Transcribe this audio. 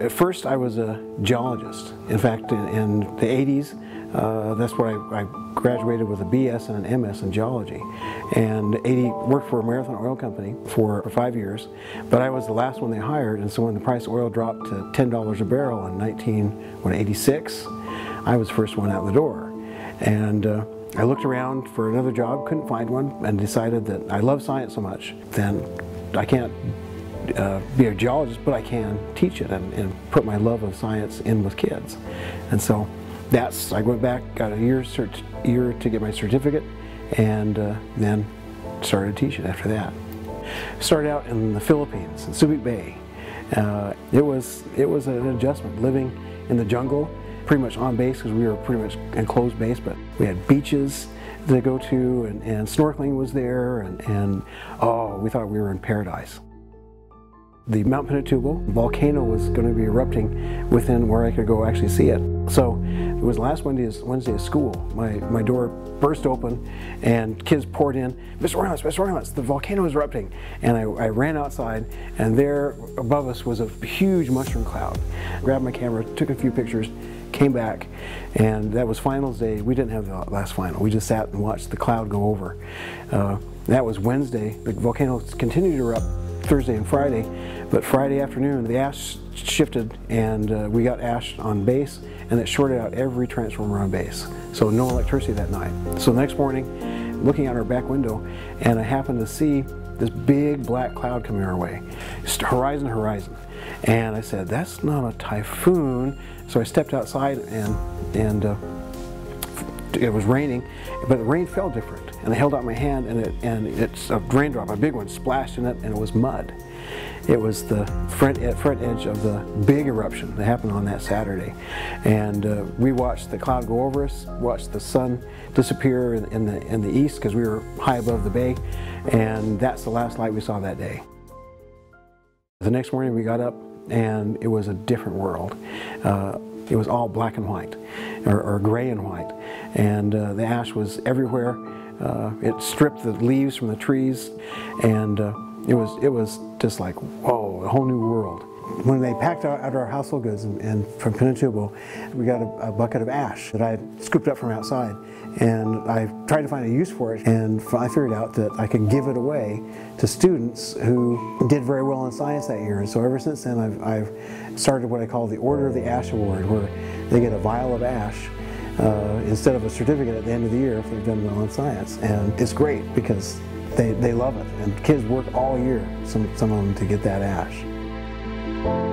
At first I was a geologist. In fact, in the 80s, that's where I graduated with a BS and an MS in geology. And worked for a Marathon Oil Company for 5 years, but I was the last one they hired, and so when the price of oil dropped to $10 a barrel in 1986, I was the first one out the door. And I looked around for another job, couldn't find one, and decided that I love science so much, then I can't be a geologist, but I can teach it and put my love of science in with kids. And so I went back, got a year to get my certificate, and then started teaching after that. Started out in the Philippines, in Subic Bay. It was an adjustment, living in the jungle, pretty much on base because we were pretty much enclosed base, but we had beaches to go to, and snorkeling was there, and oh, we thought we were in paradise. The Mount Pinatubo volcano was going to be erupting within where I could go actually see it. So it was last Wednesday of school. My door burst open and kids poured in. Mr. Roylance, the volcano is erupting. And I ran outside, and there above us was a huge mushroom cloud. Grabbed my camera, took a few pictures, came back, and that was finals day. We didn't have the last final. We just sat and watched the cloud go over. That was Wednesday. The volcano continued to erupt Thursday and Friday, but Friday afternoon the ash shifted, and we got ash on base, and it shorted out every transformer on base. So no electricity that night. So the next morning, looking out our back window, and I happened to see this big black cloud coming our way. Horizon. And I said, that's not a typhoon. So I stepped outside, and it was raining, but the rain fell different. And I held out my hand, and it's a raindrop, a big one, splashed in it, and it was mud. It was the front edge of the big eruption that happened on that Saturday. And we watched the cloud go over us, watched the sun disappear in the east because we were high above the bay, and that's the last light we saw that day. The next morning we got up, and it was a different world. It was all black and white, or gray and white, and the ash was everywhere. It stripped the leaves from the trees, and it was just like, whoa, a whole new world. When they packed out our household goods and from Pinatubo, we got a bucket of ash that I had scooped up from outside, and I tried to find a use for it, and I figured out that I could give it away to students who did very well in science that year. And so ever since then I've started what I call the Order of the Ash Award, where they get a vial of ash instead of a certificate at the end of the year if they've done well in science. And it's great because they love it, and kids work all year, some of them, to get that ash.